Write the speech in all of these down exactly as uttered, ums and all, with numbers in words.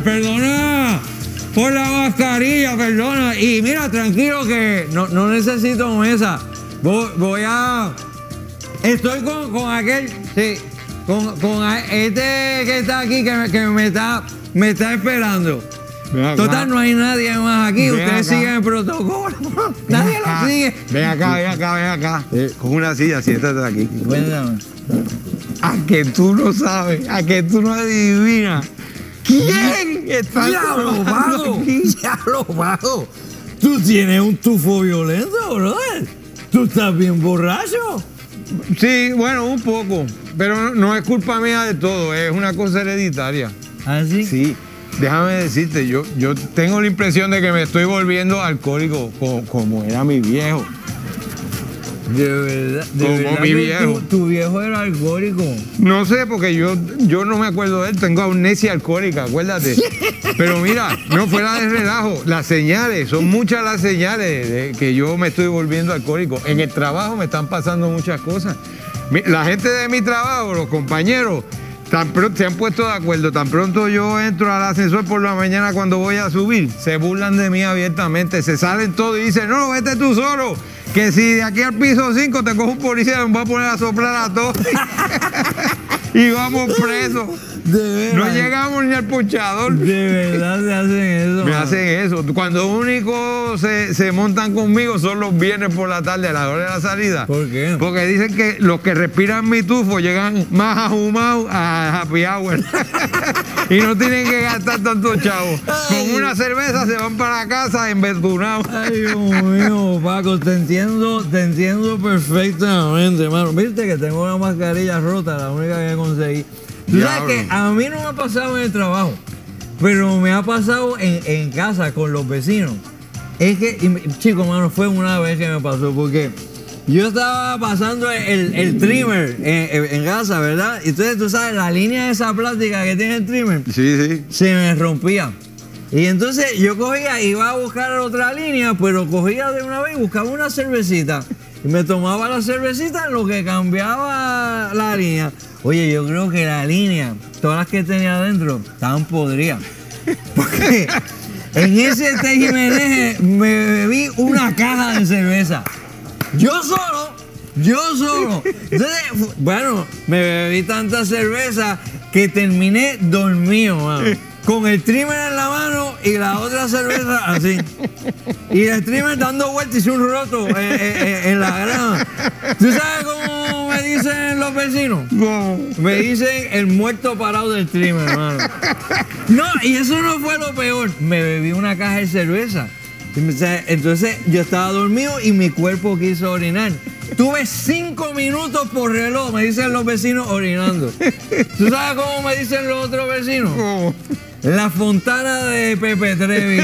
perdona por la mascarilla, perdona. Y mira, tranquilo que no, no necesito mesa. Voy, voy a... Estoy con, con aquel, sí, con, con este que está aquí, que me, que me, está, me está esperando. Total, no hay nadie más aquí. Ven Ustedes acá. Siguen el protocolo. Nadie acá. Lo sigue. Ven acá, ven acá, ven acá. Eh, con una silla, siéntate aquí. Cuéntame. A que tú no sabes, a que tú no adivinas. ¿Quién está ¡Diablo, vago! ¡Diablo, vago! Tú tienes un tufo violento, brother. Tú estás bien borracho. Sí, bueno, un poco. Pero no, no es culpa mía de todo, es una cosa hereditaria. ¿Ah, sí? Sí. Déjame decirte, yo, yo tengo la impresión de que me estoy volviendo alcohólico como, como era mi viejo. De verdad, de como verdad mi viejo. Tu, tu viejo era alcohólico. No sé, porque yo, yo no me acuerdo de él, tengo amnesia alcohólica, acuérdate. Pero mira, no fuera de relajo, las señales, son muchas las señales de que yo me estoy volviendo alcohólico. En el trabajo me están pasando muchas cosas. La gente de mi trabajo, los compañeros, tan pronto, se han puesto de acuerdo. Tan pronto yo entro al ascensor por la mañana cuando voy a subir, se burlan de mí abiertamente, se salen todos y dicen, no, vete tú solo, que si de aquí al piso cinco te cojo un policía, me voy a poner a soplar a todos y vamos presos. De verdad. No llegamos ni al ponchador. De verdad se hacen eso. Me man. hacen eso. Cuando único se, se montan conmigo son los viernes por la tarde a la hora de la salida. ¿Por qué? Porque dicen que los que respiran mi tufo llegan más ahumados a happy hour. Y no tienen que gastar tanto chavo. Con una cerveza se van para casa embetunados. Ay, Dios mío, Paco, te entiendo, te entiendo perfectamente, hermano. Viste que tengo una mascarilla rota, la única que conseguí. Tú sabes que a mí no me ha pasado en el trabajo, pero me ha pasado en, en casa con los vecinos. Es que, chico, mano, fue una vez que me pasó, porque yo estaba pasando el, el trimmer en, en casa, ¿verdad? Y entonces, tú sabes, la línea esa plástica que tiene el trimmer, sí, sí, se me rompía. Y entonces yo cogía, iba a buscar otra línea, pero cogía de una vez y buscaba una cervecita. Y me tomaba la cervecita en lo que cambiaba la línea. Oye, yo creo que la línea, todas las que tenía adentro, estaban podridas. Porque en ese tejimeneje me bebí una caja de cerveza. Yo solo, yo solo. Entonces, bueno, me bebí tanta cerveza que terminé dormido, mano. Con el trimmer en la mano y la otra cerveza así. Y el trimmer dando vueltas, hice un roto en, en, en la grama. ¿Tú sabes cómo me dicen los vecinos? No. Me dicen el muerto parado del trimmer, hermano. No, y eso no fue lo peor. Me bebí una caja de cerveza. Entonces yo estaba dormido y mi cuerpo quiso orinar. Tuve cinco minutos por reloj, me dicen los vecinos, orinando. ¿Tú sabes cómo me dicen los otros vecinos? No. La fontana de Pepe Trevi.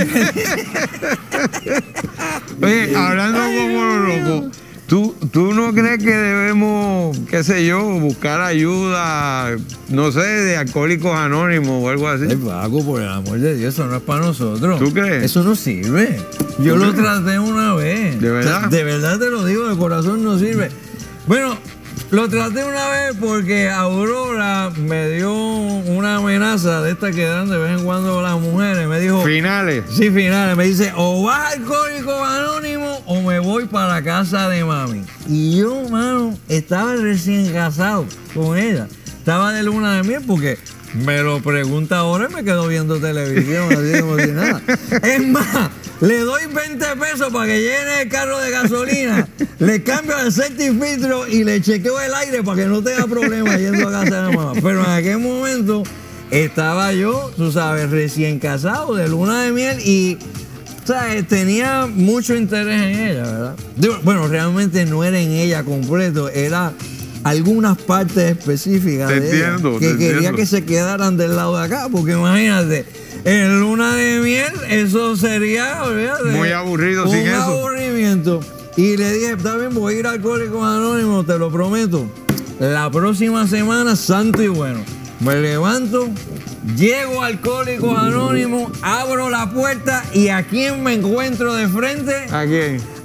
Oye, hablando como los locos, ¿tú, ¿tú no crees que debemos, qué sé yo, buscar ayuda, no sé, de Alcohólicos Anónimos o algo así? Ay, Paco, por el amor de Dios, eso no es para nosotros. ¿Tú crees? Eso no sirve. Yo lo traté una vez. ¿De verdad? O sea, de verdad te lo digo, de corazón no sirve. Bueno, lo traté una vez porque Aurora me dio una amenaza de estas que dan de vez en cuando las mujeres. Me dijo... Finales. Sí, finales. Me dice, o vas a Alcohólicos Anónimos o me voy para la casa de mami. Y yo, mano, estaba recién casado con ella. Estaba de luna de miel porque me lo pregunta ahora y me quedo viendo televisión, así como si nada. Es más, le doy veinte pesos para que llene el carro de gasolina, le cambio el certifiltro y le chequeo el aire para que no tenga problemas yendo a casa de la mamá. Pero en aquel momento estaba yo, tú sabes, recién casado, de luna de miel y, ¿sabes? Tenía mucho interés en ella, ¿verdad? Bueno, realmente no era en ella completo, era algunas partes específicas te de entiendo, ella que te quería entiendo. que se quedaran del lado de acá, porque imagínate, en luna de miel eso sería, olvídate, muy aburrido un sin eso. aburrimiento. Y le dije, está bien, voy a ir a Alcohólicos Anónimos, te lo prometo. La próxima semana, santo y bueno. Me levanto, llego a Alcohólicos Anónimos, abro la puerta y ¿a quién me encuentro de frente? ¿A quién?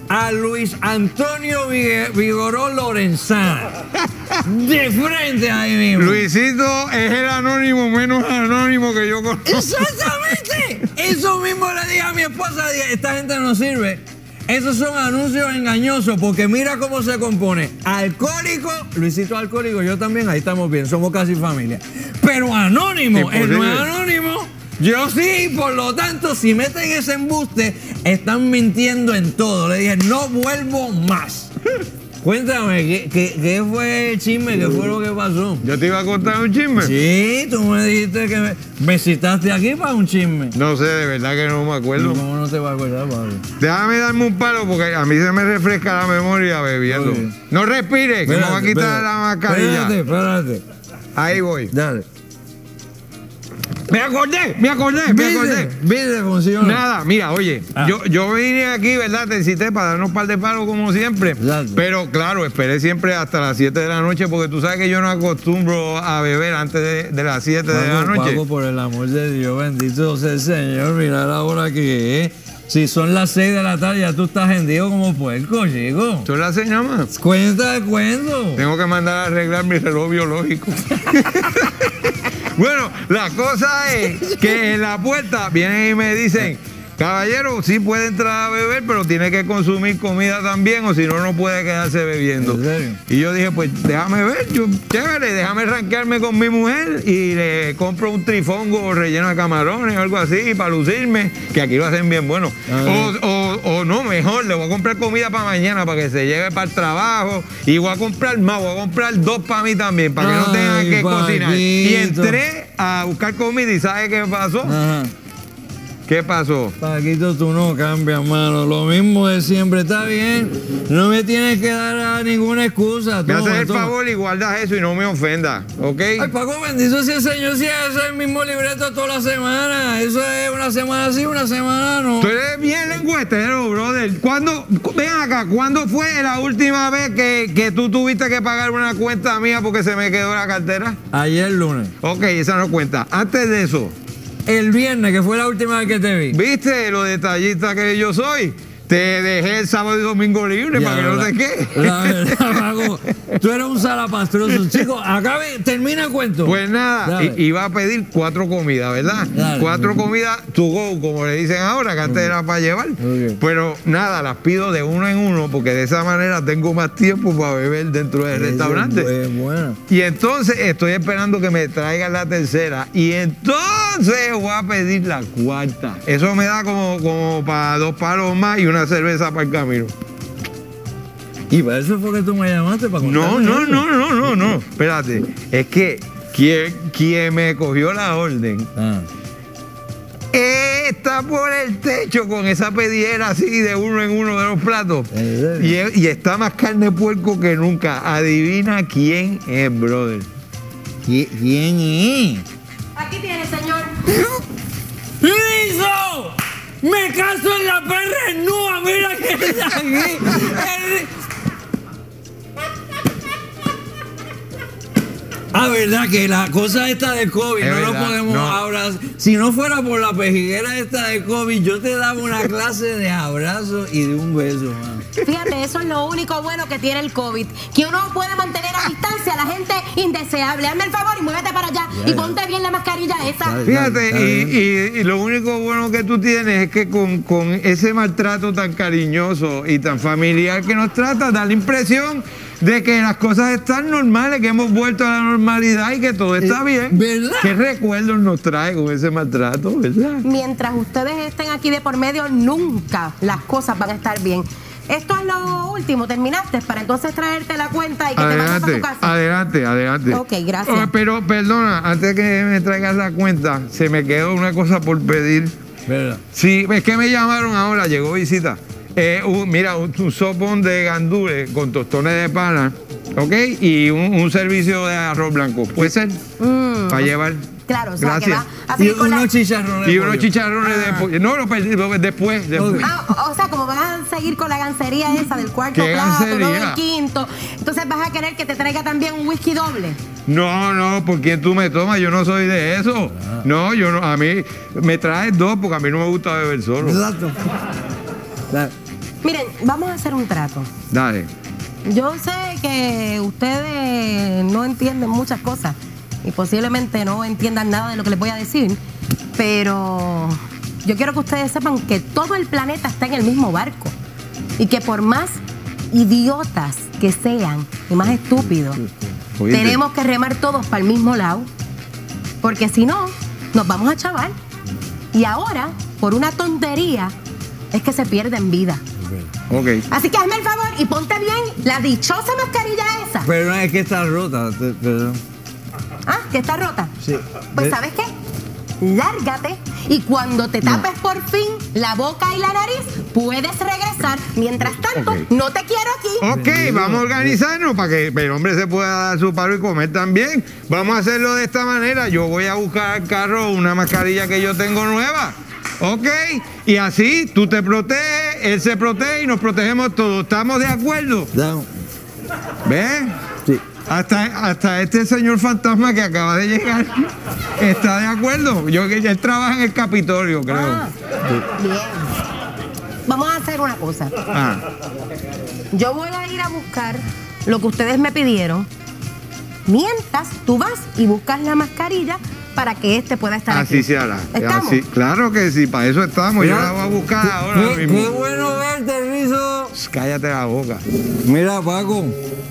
a Luis Antonio Vigoró Lorenzana. De frente ahí mismo. Luisito es el anónimo menos anónimo que yo conozco. Exactamente. Eso mismo le dije a mi esposa, dije, esta gente no sirve. Esos son anuncios engañosos porque mira cómo se compone. Alcohólico, Luisito alcohólico, yo también, ahí estamos bien, somos casi familia. Pero anónimo, él no es anónimo, yo sí, por lo tanto, si meten ese embuste, están mintiendo en todo. Le dije, no vuelvo más. Cuéntame, ¿qué, qué, qué fue el chisme? ¿Qué fue lo que pasó? ¿Yo te iba a contar un chisme? Sí, tú me dijiste que me, me citaste aquí para un chisme. No sé, de verdad que no me acuerdo. ¿Cómo no te vas a acordar, Pablo? Déjame darme un palo porque a mí se me refresca la memoria bebiendo. Oye. No respire, que Espérate, me va a quitar espérate. la mascarilla. Espérate, espérate. Ahí voy. Dale. Me acordé, me acordé, me acordé. ¿Viste? Funciona. Nada, mira, oye, Ah. yo, yo vine aquí, ¿verdad? Te cité para darnos un par de palos como siempre. Exacto. Pero claro, esperé siempre hasta las siete de la noche porque tú sabes que yo no acostumbro a beber antes de, de las siete de la Paco, noche. Paco, por el amor de Dios, bendito sea el Señor. Mira la hora que es. Si son las seis de la tarde, ya tú estás hendido como puerco, chico. ¿Tú la haces nada más? Cuenta de cuento. Tengo que mandar a arreglar mi reloj biológico. Bueno, la cosa es que en la puerta vienen y me dicen, caballero, sí puede entrar a beber, pero tiene que consumir comida también, o si no, no puede quedarse bebiendo. ¿En serio? Y yo dije, pues déjame ver, yo, chévere, déjame rankearme con mi mujer y le compro un trifongo relleno de camarones o algo así para lucirme, que aquí lo hacen bien bueno. Ah, O, o, o no, mejor, le voy a comprar comida para mañana para que se lleve para el trabajo y voy a comprar más, voy a comprar dos para mí también, para que no tengan Ay, que cocinar. Y Paquito. entré a buscar comida y ¿sabe qué pasó? Ajá. ¿Qué pasó? Paquito, tú no cambias, mano. Lo mismo de siempre. Está bien. No me tienes que dar a ninguna excusa. Me Toma, haces el toma. favor y guardas eso y no me ofendas, ¿ok? Ay, Paco, bendito sea el Señor. Si es el mismo libreto toda la semana. Eso es una semana sí, una semana no. Tú eres bien lengüetero, brother. ¿Cuándo, ven acá, ¿cuándo fue la última vez que, que tú tuviste que pagar una cuenta mía porque se me quedó la cartera? Ayer lunes. Ok, esa no cuenta. Antes de eso, El viernes, que fue la última vez que te vi. ¿viste lo detallista que yo soy? Te dejé el sábado y domingo libre Ya, para que no la- te quede. La verdad, Paco, tú eres un salapastroso. Chico, acabe, termina el cuento. Pues nada, Dale. i- iba a pedir cuatro comidas, ¿verdad? Dale. Cuatro comidas to go, como le dicen ahora, que antes era para llevar. Ok. Pero nada, las pido de uno en uno porque de esa manera tengo más tiempo para beber dentro del restaurante. Es, es bueno. Y entonces estoy esperando que me traigan la tercera. Y entonces voy a pedir la cuarta. Eso me da como, como para dos palos más y una cerveza para el camino. Y para eso fue que tú me llamaste, para No, contarme no, eso. no, no, no, no. Espérate. Es que quien, quien me cogió la orden Ah. está por el techo con esa pedidera así de uno en uno de los platos. ¿En serio? Y, es- y está más carne de puerco que nunca. Adivina quién es, brother. ¿Qui- ¿Quién es? Aquí tiene, señor. ¡Listo! ¡Me caso en la perra nua! ¡Mira que está aquí! El- Ah, verdad que la cosa esta de COVID Es no lo verdad, podemos no. abrazar. Si no fuera por la pejiguera esta de COVID, yo te daba una clase de abrazo y de un beso, mano. Fíjate, eso es lo único bueno que tiene el COVID. Que uno puede mantener a distancia a la gente indeseable. Hazme el favor y muévete para allá. Ya, y ya. ponte bien la mascarilla esa. Ya, Fíjate, está y, bien. y- y lo único bueno que tú tienes es que con, con ese maltrato tan cariñoso y tan familiar que nos trata, da la impresión de que las cosas están normales, que hemos vuelto a la normalidad y que todo está Eh, bien. ¿verdad? ¿Qué recuerdos nos trae con ese maltrato, verdad? Mientras ustedes estén aquí de por medio, nunca las cosas van a estar bien. Esto es lo último. ¿Terminaste? Para entonces traerte la cuenta y que te vayas a Adelante, tu casa. adelante, adelante. Ok, gracias. Oh, pero perdona, antes que me traigas la cuenta, se me quedó una cosa por pedir. ¿Verdad? Sí, es que me llamaron ahora, llegó visita. Eh, un- mira, un, un sopón de gandules con tostones de pana, ¿ok? Y un, un servicio de arroz blanco. ¿Puede ser? Mm, Para llevar. claro, o sea, Gracias. que va a Y seguir con la... unos chicharrones. Y de unos pollo. chicharrones de Ah. pollo. No, lo perdí, lo- después, después. Ok. Ah, o- o sea, como van a seguir con la gancería esa del cuarto ¿Qué plato, no gancería? del quinto. Entonces vas a querer que te traiga también un whisky doble. No, no, ¿por quién tú me tomas? Yo no soy de eso. No, yo no, a mí me traes dos porque a mí no me gusta beber solo. Exacto. Claro. Miren, vamos a hacer un trato. Dale. Yo sé que ustedes no entienden muchas cosas y posiblemente no entiendan nada de lo que les voy a decir, pero yo quiero que ustedes sepan que todo el planeta está en el mismo barco y que por más idiotas que sean y más estúpidos, Oíste. tenemos que remar todos para el mismo lado, porque si no, nos vamos a chavar. Y ahora, por una tontería, es que se pierden vida. Ok. Así que hazme el favor y ponte bien la dichosa mascarilla esa. Pero no es que está rota. te- Pero, Ah, que está rota. sí. Pues Eh, ¿sabes qué? Lárgate y cuando te tapes por fin la boca y la nariz, puedes regresar. Mientras tanto, Ok. no te quiero aquí. Ok, vamos a organizarnos para que el hombre se pueda dar su paro y comer también. Vamos a hacerlo de esta manera. Yo voy a buscar al carro una mascarilla que yo tengo nueva. Ok, y así tú te proteges, él se protege y nos protegemos todos. ¿Estamos de acuerdo? down. ¿Ves? Sí. Hasta, hasta este señor fantasma que acaba de llegar está de acuerdo. Yo que él trabaja en el Capitolio, creo. Ah, bien. Vamos a hacer una cosa. Ah, Yo voy a ir a buscar lo que ustedes me pidieron. Mientras tú vas y buscas la mascarilla para que este pueda estar aquí. así se hará. ¿Estamos? Así, claro que sí, para eso estamos. Yo Mira, la voy a buscar ahora Qué, mismo. qué bueno verte, Rizo. Cállate la boca. Mira, Paco.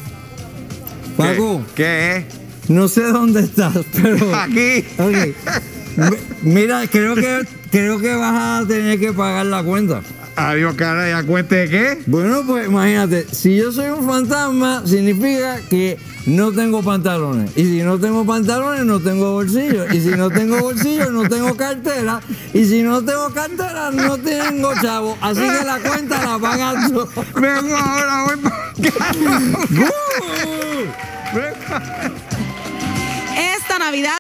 Paco, ¿Qué, ¿Qué es? no sé dónde estás, pero. Aquí. Ok. Mi- Mira, creo que, creo que vas a tener que pagar la cuenta. Adiós, cara, ¿ya cuente de qué? Bueno, pues imagínate, si yo soy un fantasma, significa que no tengo pantalones. Y si no tengo pantalones, no tengo bolsillos. Y si no tengo bolsillos, no tengo cartera. Y si no tengo cartera, no tengo chavo. Así que la cuenta la pagas tú. Vengo ahora, voy para ¡Uh! Esta Navidad